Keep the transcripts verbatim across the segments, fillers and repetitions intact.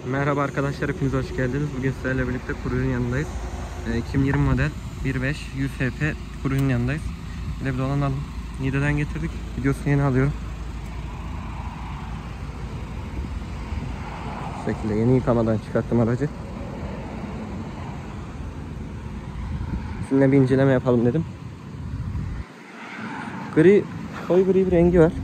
Merhaba arkadaşlar, hepiniz hoş geldiniz. Bugün sizlerle birlikte kuru ürün yanındayız. E, iki bin yirmi model bir beş yüz H P kuru ürün yanındayız. Bir de bir dolanalım. Niğde'den getirdik. Videosunu yeni alıyorum. Bu şekilde yeni yıkamadan çıkarttım aracı. Sizinle bir inceleme yapalım dedim. Gri, koyu gri bir rengi var.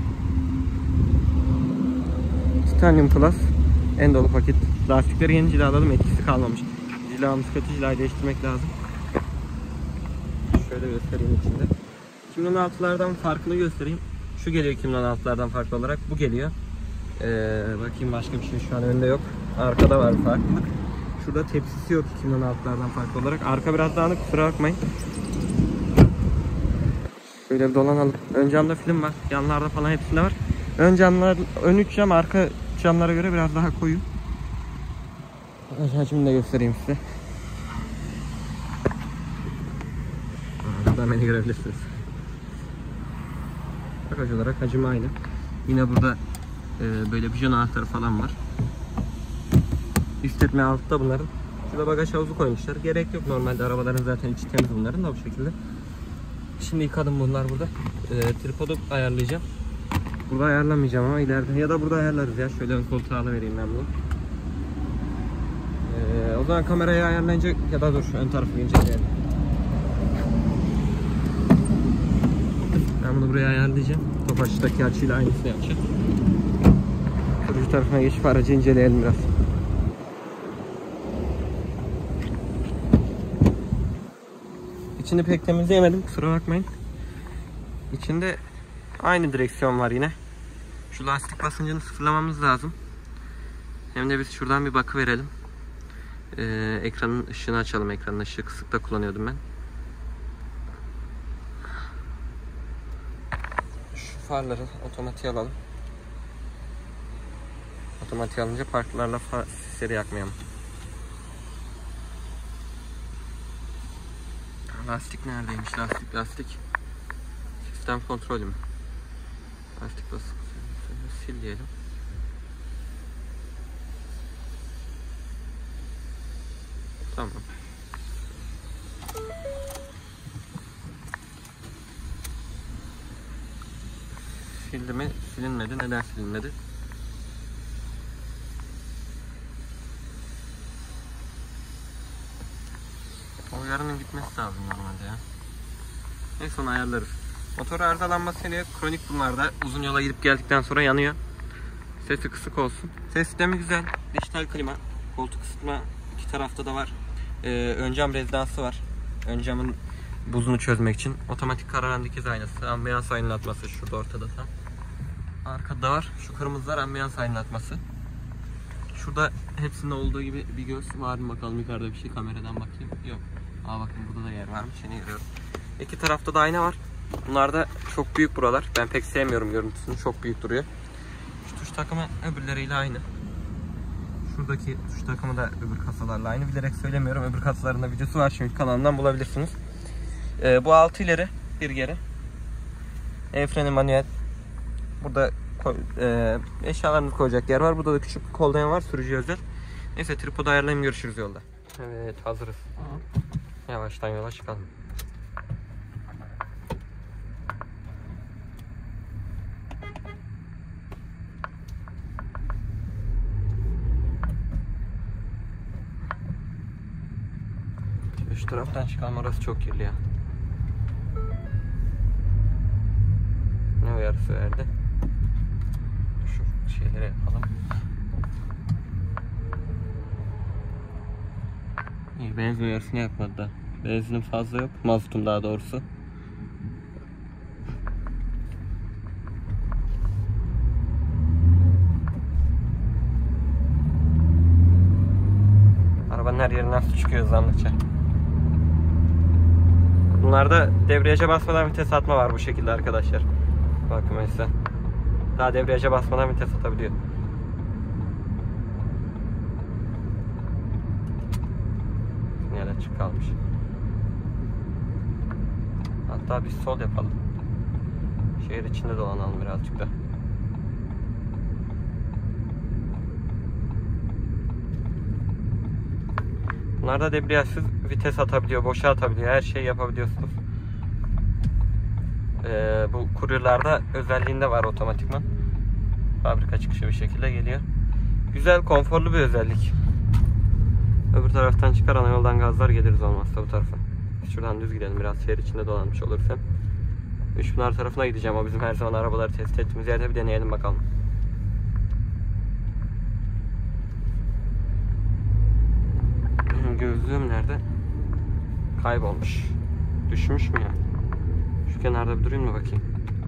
Titanium Plus en dolu paket. Lastikleri yeni cilaladım, etkisi kalmamış. Cilamız kötü, cilayı değiştirmek lazım. Şöyle göstereyim içinde. iki bin on altılardan farkını göstereyim. Şu geliyor iki bin on altılardan farklı olarak. Bu geliyor. Ee, bakayım, başka bir şey şu an önde yok. Arkada var farklılık. Şurada tepsisi yok iki bin on altılardan farklı olarak. Arka biraz dağınık, kusura bakmayın. Şöyle bir dolanalım. Ön camda film var. Yanlarda falan hepsinde var. Ön camlar, ön üç cam arka camlara göre biraz daha koyu. Şimdi de göstereyim size. Buradan beni görebilirsiniz. Bagaj olarak hacim aynı. Yine burada e, böyle pijon anahtarı falan var. İstetme altta bunların. Şurada bagaj havuzu koymuşlar. Gerek yok, normalde arabaların zaten içi temiz bunların da bu şekilde. Şimdi yıkadım bunlar burada. E, tripodu ayarlayacağım. Burada ayarlamayacağım ama ileride ya da burada ayarlarız ya. Şöyle ön koltuğa alıvereyim ben bunu. Ee, o zaman kamerayı ayarlayınca ya da dur şu ön tarafı inceleyelim. Ben bunu buraya ayarlayacağım. Tofaş'taki açıyla aynısını yapacağım. Sürücü tarafına geçip aracı inceleyelim biraz. İçini pek temizleyemedim, kusura bakmayın. İçinde aynı direksiyon var yine. Şu lastik basıncını sıfırlamamız lazım. Hem de biz şuradan bir bakı verelim. Ee, ekranın ışığını açalım. Ekranın ışığı kısıkta kullanıyordum ben. Şu farları otomatiğe alalım. Otomatiğe alınca parklarla far sisleri yakmayalım. Lastik neredeymiş? Lastik lastik. Sistem kontrolü mü? Lastik basın. Sil diyelim. Tamam. Sildi mi? Silinmedi. Neden silinmedi? O yarının gitmesi lazım normalde ya. Neyse, onu ayarlarız. Motor arızalanmasıyla kronik bunlarda. Uzun yola gidip geldikten sonra yanıyor. Sesi kısık olsun. Ses sistemi güzel. Dijital klima. Koltuk ısıtma iki tarafta da var. Ee, ön cam rezidansı var. Ön camın buzunu çözmek için. Otomatik kararan dikiz aynası. Ambiyans aydınlatması şurada ortada tam. Arkada var. Şu kırmızılar ambiyans aydınlatması. Şurada hepsinde olduğu gibi bir göz var mı bakalım, yukarıda bir şey, kameradan bakayım. Yok. Aa, bakın burada da yer varmış. Yeni görüyorum. İki tarafta da ayna var. Bunlar da çok büyük buralar. Ben pek sevmiyorum görüntüsünü. Çok büyük duruyor. Şu tuş takımı öbürleriyle aynı. Şuradaki tuş takımı da öbür kasalarla aynı. Bilerek söylemiyorum. Öbür kasaların da videosu var. Çünkü kanalımdan bulabilirsiniz. Ee, bu altı ileri, bir geri. El freni manuel. Burada e, eşyalarını koyacak yer var. Burada da küçük bir kol dayan var. Sürücü özel. Neyse, tripodu ayarlayayım, görüşürüz yolda. Evet, hazırız. Yavaştan yola çıkalım. Şu taraftan çıkalım, orası çok kirli ya. Ne uyarısı verdi? Şu şeyleri yapalım. İyi, benzin uyarısını yapmadı da. Benzinin fazla yok. Mazotun daha doğrusu. Arabanın her yerinden su çıkıyor hızlandıkça. Bunlarda debriyaja basmadan vites atma var bu şekilde arkadaşlar. Bakın mesela. Daha debriyaja basmadan vites atabiliyor. Sinyal açık kalmış. Hatta bir sol yapalım. Şehir içinde dolanalım birazcık da. Bunlarda debriyajsız vites atabiliyor, boşa atabiliyor, her şeyi yapabiliyorsunuz. Ee, bu Courier'larda özelliğinde var otomatikman. Fabrika çıkışı bir şekilde geliyor. Güzel, konforlu bir özellik. Öbür taraftan çıkar, ana yoldan gazlar geliriz olmazsa bu tarafa. Şuradan düz gidelim, biraz şehir içinde dolanmış olursam. Üçpınar tarafına gideceğim, o bizim her zaman arabaları test ettiğimiz yerde, bir deneyelim bakalım. Gözlüğüm nerede? Kaybolmuş. Düşmüş mü ya? Şu kenarda bir durayım mı bakayım?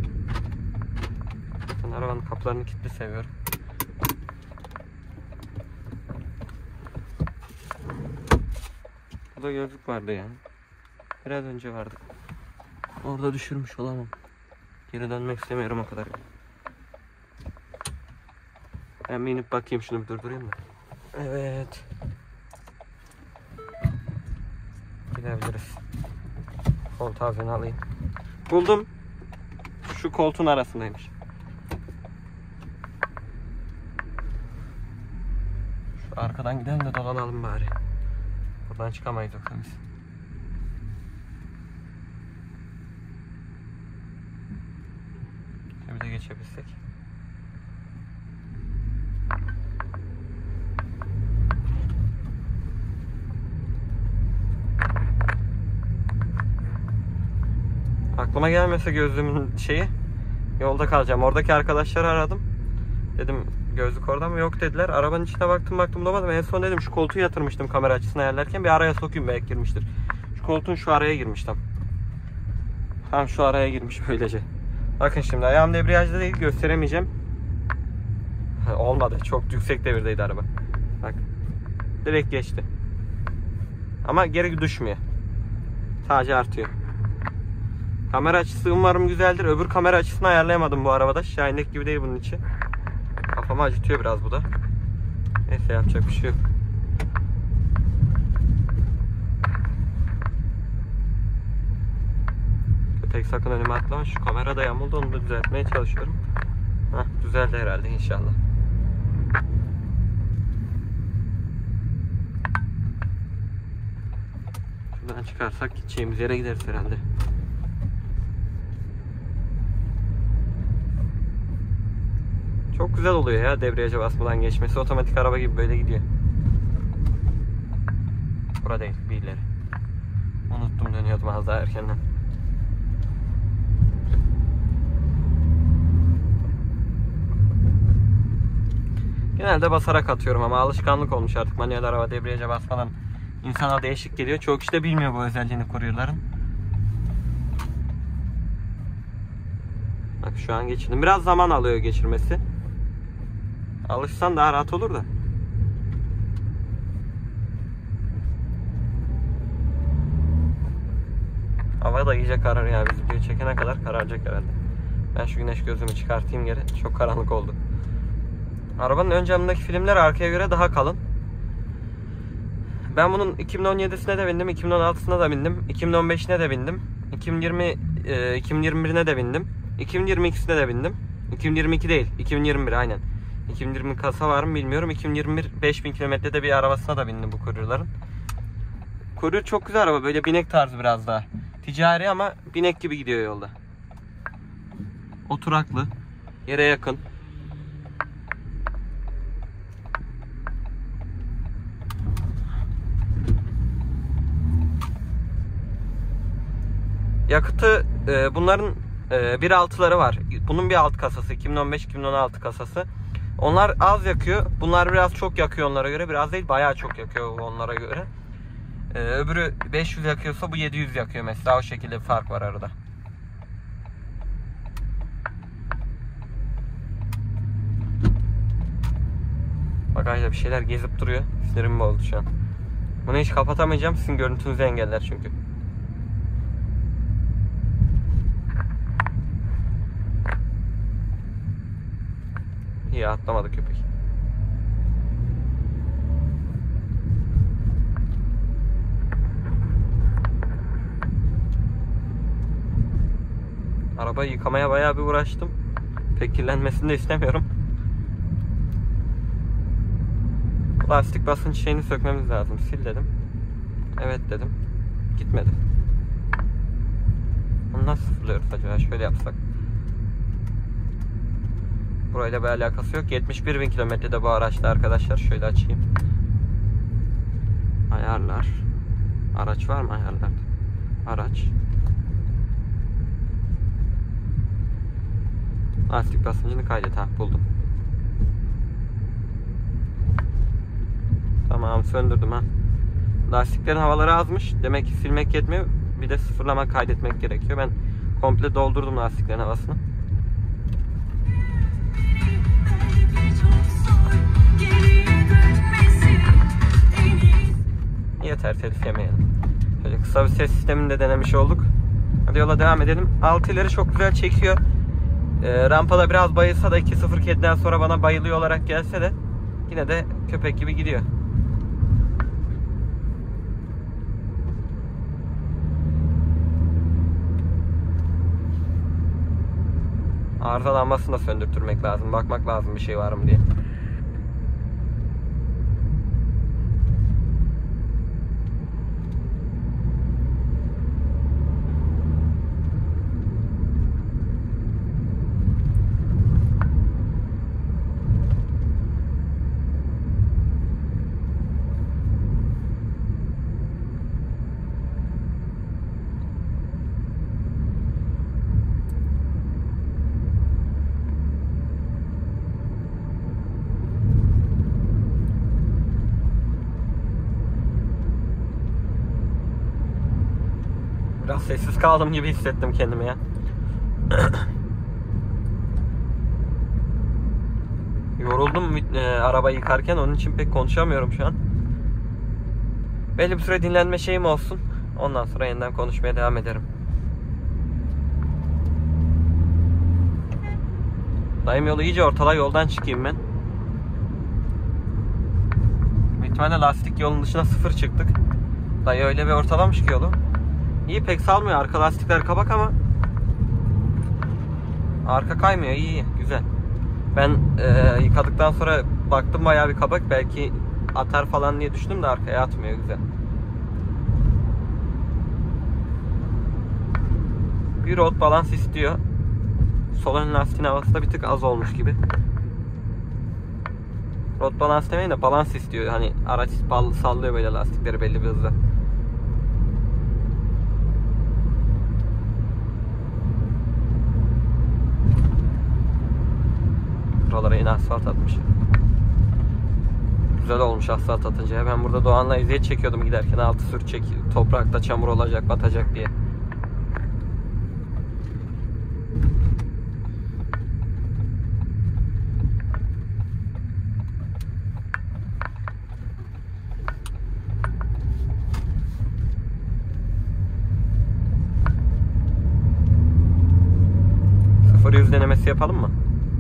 Ben arabanın kapılarını kilitli seviyorum. Burada gözlük vardı ya. Biraz önce vardı. Orada düşürmüş olamam. Geri dönmek istemiyorum o kadar. Ben bir inip bakayım, şunu bir durdurayım da. Evet. Gidebiliriz. Koltuğu ben alayım. Buldum. Şu koltuğun arasındaymış. Şu arkadan gidelim de dolanalım bari. Buradan çıkamayız yoksa biz. Bir de geçebilsek. Aklıma gelmese gözlüğümün şeyi, yolda kalacağım. Oradaki arkadaşları aradım. Dedim gözlük orada mı? Yok dediler. Arabanın içine baktım baktım bulamadım. En son dedim şu koltuğu yatırmıştım kamera açısını ayarlarken, bir araya sokayım belki girmiştir. Şu koltuğun şu araya girmiştim. Tam şu araya girmiş böylece. Bakın şimdi ayağım debriyajda değil, gösteremeyeceğim. Olmadı. Çok yüksek devirdeydi araba. Bak. Direkt geçti. Ama geri düşmüyor. Sadece artıyor. Kamera açısı umarım güzeldir. Öbür kamera açısını ayarlayamadım bu arabada. Shine'deki gibi değil bunun içi. Kafamı acıtıyor biraz bu da. Neyse, yapacak bir şey yok. Köpek sakın önüme atlama. Şu kamera da yamuldu, onu da düzeltmeye çalışıyorum. Heh, düzeldi herhalde inşallah. Şuradan çıkarsak gideceğimiz yere gideriz herhalde. Çok güzel oluyor ya debriyaja basmadan geçmesi. Otomatik araba gibi böyle gidiyor. Bura değil, bir ileri. Unuttum, dönüyordum az daha erkenden. Genelde basarak atıyorum ama alışkanlık olmuş artık. Manuel araba debriyaja basmadan insana değişik geliyor. Çoğu kişi de bilmiyor bu özelliğini Courier'ların. Bak şu an geçirdim. Biraz zaman alıyor geçirmesi. Alışsan daha rahat olur da. Hava da iyice kararıyor ya. Biz videoyu çekene kadar kararacak herhalde. Ben şu güneş gözlüğümü çıkartayım geri. Çok karanlık oldu. Arabanın ön camındaki filmler arkaya göre daha kalın. Ben bunun iki bin on yedisine de bindim, iki bin on altısına da bindim, iki bin on beşine de bindim, iki bin yirmi, iki bin yirmi birine de bindim, iki bin yirmi ikisine de bindim. iki bin yirmi iki değil, iki bin yirmi bir aynen. iki bin yirmi kasa var mı bilmiyorum. iki bin yirmi bir beş bin kilometrede bir arabasına da bindim bu Courier'ların. Courier çok güzel araba, böyle binek tarzı biraz daha. Ticari ama binek gibi gidiyor yolda. Oturaklı, yere yakın. Yakıtı e, bunların e, bir altıları var. Bunun bir alt kasası, iki bin on beş iki bin on altı kasası. Onlar az yakıyor. Bunlar biraz çok yakıyor onlara göre. Biraz değil, bayağı çok yakıyor onlara göre. E, öbürü beş yüz yakıyorsa bu yedi yüz yakıyor mesela. O şekilde bir fark var arada. Bagajda bir şeyler gezip duruyor. Sinirim bozdu şu an. Bunu hiç kapatamayacağım. Sizin görüntünüzü engeller çünkü. İyi, atlamadı köpek. Arabayı yıkamaya bayağı bir uğraştım. Pek kirlenmesini de istemiyorum. Lastik basınç şeyini sökmemiz lazım. Sil dedim. Evet dedim. Gitmedi. Bunu nasıl sıfırlıyoruz acaba? Şöyle yapsak. Burayla bir alakası yok. yetmiş bir bin kilometrede bu araçta arkadaşlar. Şöyle açayım. Ayarlar. Araç var mı ayarlar? Araç. Lastik basıncını kaydet. Ha, buldum. Tamam, söndürdüm ha. Lastiklerin havaları azmış. Demek ki silmek yetmiyor. Bir de sıfırlama kaydetmek gerekiyor. Ben komple doldurdum lastiklerin havasını. Yeter, telif yemeyelim. Şöyle kısa bir ses sistemini de denemiş olduk. Hadi yola devam edelim. Altı ileri çok güzel çekiyor. E, rampada biraz bayılsa da iki sıfır kediden sonra bana bayılıyor olarak gelse de yine de köpek gibi gidiyor. Arıza lambasını da söndürtmek lazım. Bakmak lazım bir şey var mı diye. Biraz sessiz kaldım gibi hissettim kendimi ya. Yoruldum e, arabayı yıkarken, onun için pek konuşamıyorum şu an. Belli bir süre dinlenme şeyim olsun. Ondan sonra yeniden konuşmaya devam ederim. Dayım yolu iyice ortala, yoldan çıkayım ben. Bir tane lastik yolun dışına sıfır çıktık. Dayı öyle bir ortalamış ki yolu. İyi, pek salmıyor. Arka lastikler kabak ama arka kaymıyor. İyi, iyi. Güzel. Ben e, yıkadıktan sonra baktım bayağı bir kabak. Belki atar falan diye düşündüm de arkaya atmıyor. Güzel. Bir road balans istiyor. Sol ön lastiğin havası da bir tık az olmuş gibi. Road balans demeyin de balans istiyor. Hani araç sallıyor böyle lastikleri belli bir hızla. Buralara yine asfalt atmış. Güzel olmuş asfalt atınca. Ben burada Doğan'la eziyet çekiyordum giderken, altı sürtecek, toprakta çamur olacak, batacak diye. sıfır yüz denemesi yapalım mı?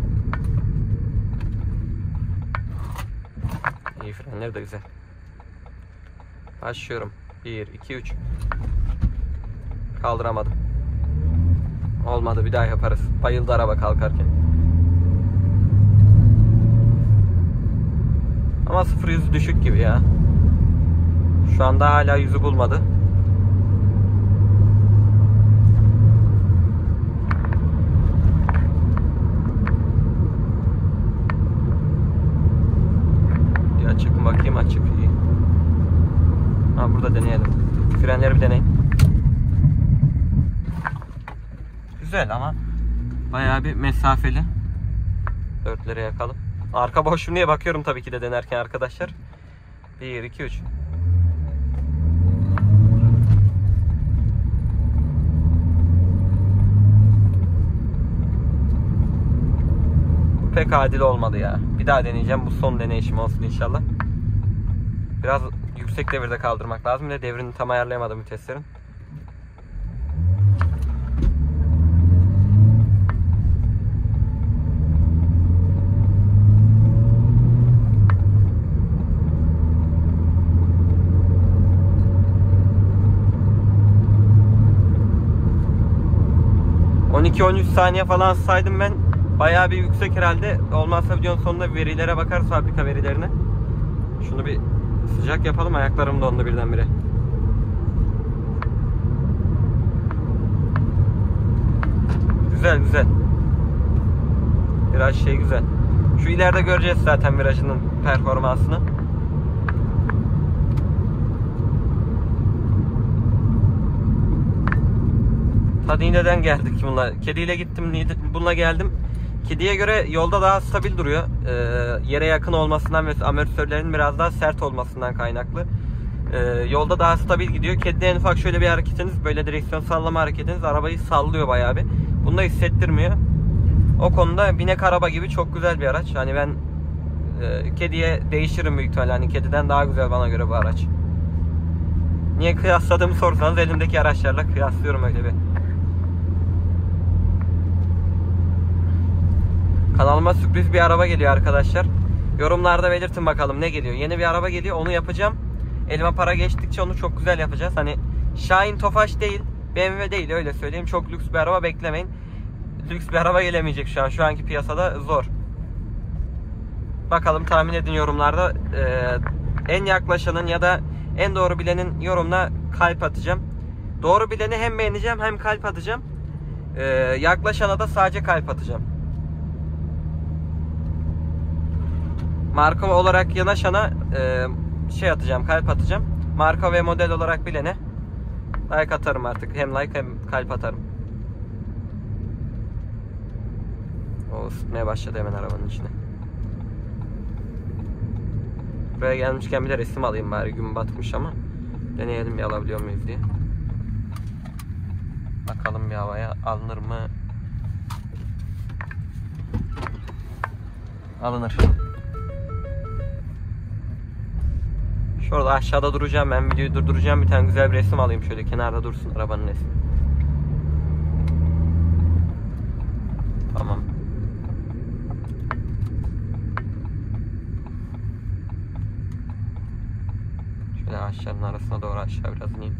İyi, frenler de güzel. Başlıyorum. bir, iki, üç. Kaldıramadım. Olmadı, bir daha yaparız. Bayıldı araba kalkarken. Ama sıfır yüz düşük gibi ya. Şu anda hala yüzü bulmadı. Açık bakayım, açık iyi. Ha, burada deneyelim. Frenleri bir deneyin. Güzel ama bayağı bir mesafeli. Dörtlere yakalım. Arka boş mu diye bakıyorum tabii ki de denerken arkadaşlar. bir, iki, üç. Pek adil olmadı ya. Bir daha deneyeceğim. Bu son deneyişim olsun inşallah. Biraz yüksek devirde kaldırmak lazım. Bir de devrini tam ayarlayamadım viteslerin. on iki on üç saniye falan saydım ben. Bayağı bir yüksek herhalde. Olmazsa videonun sonunda verilere bakarız, fabrika verilerine. Şunu bir sıcak yapalım, ayaklarım dondu birdenbire. Güzel güzel. Viraj şey güzel. Şu ileride göreceğiz zaten virajının performansını. Tadine'den geldik bununla. Kediyle gittim, bununla geldim. Kediye göre yolda daha stabil duruyor. Ee, yere yakın olmasından ve amortisörlerin biraz daha sert olmasından kaynaklı. Ee, yolda daha stabil gidiyor. Kedide en ufak şöyle bir hareketiniz, böyle direksiyon sallama hareketiniz arabayı sallıyor bayağı bir. Bunu da hissettirmiyor. O konuda binek araba gibi çok güzel bir araç. Hani ben e, kediye değişirim büyük ihtimalle. Hani kediden daha güzel bana göre bu araç. Niye kıyasladığımı sorsanız elimdeki araçlarla kıyaslıyorum öyle bir. Kanalıma sürpriz bir araba geliyor arkadaşlar. Yorumlarda belirtin bakalım ne geliyor. Yeni bir araba geliyor, onu yapacağım. Elime para geçtikçe onu çok güzel yapacağız. Hani Şahin Tofaş değil, B M W değil, öyle söyleyeyim. Çok lüks bir araba beklemeyin. Lüks bir araba gelemeyecek şu an. Şu anki piyasada zor. Bakalım, tahmin edin yorumlarda. Ee, en yaklaşanın ya da en doğru bilenin yorumuna kalp atacağım. Doğru bileni hem beğeneceğim hem kalp atacağım. Ee, yaklaşana da sadece kalp atacağım. Marka olarak yanaşana e, şey atacağım, kalp atacağım. Marka ve model olarak bilene like atarım artık. Hem like hem kalp atarım. O ısıtmaya başladı hemen arabanın içine. Buraya gelmişken bir de resim alayım bari, gün batmış ama. Deneyelim bir alabiliyor muyuz diye. Bakalım bir havaya alınır mı? Alınır. Şurada aşağıda duracağım, ben videoyu durduracağım, bir tane güzel bir resim alayım, şöyle kenarda dursun arabanın resmi. Tamam. Şöyle ağaçların arasına doğru aşağı biraz ineyim.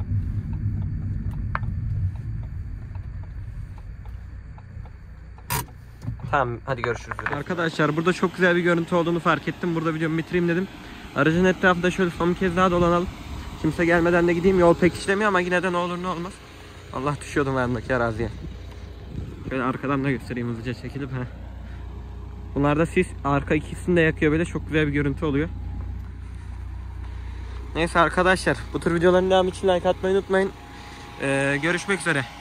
Tamam, hadi görüşürüz. Arkadaşlar, burada çok güzel bir görüntü olduğunu fark ettim. Burada videomu bitireyim dedim. Aracın etrafında şöyle son bir kez daha dolanalım. Kimse gelmeden de gideyim. Yol pek işlemiyor ama yine de ne olur ne olmaz. Allah, düşüyordum yanındaki araziye. Şöyle arkadan da göstereyim hızlıca çekilip. Heh. Bunlar da sis. Arka ikisini de yakıyor, böyle çok güzel bir görüntü oluyor. Neyse arkadaşlar, bu tür videoların devamı için like atmayı unutmayın. Ee, görüşmek üzere.